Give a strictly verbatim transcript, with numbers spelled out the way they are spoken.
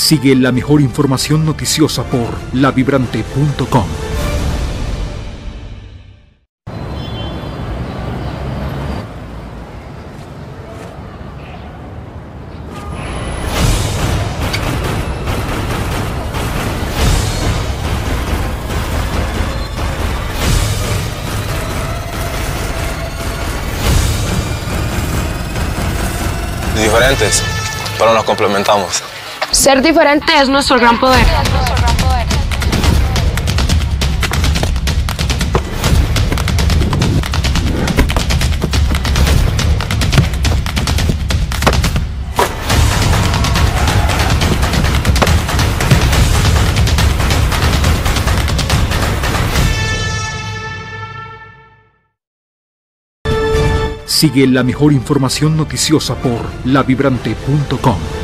Sigue la mejor información noticiosa por la vibrante punto com. Diferentes, pero nos complementamos. Ser diferente es nuestro gran poder. Sigue la mejor información noticiosa por la vibrante punto com.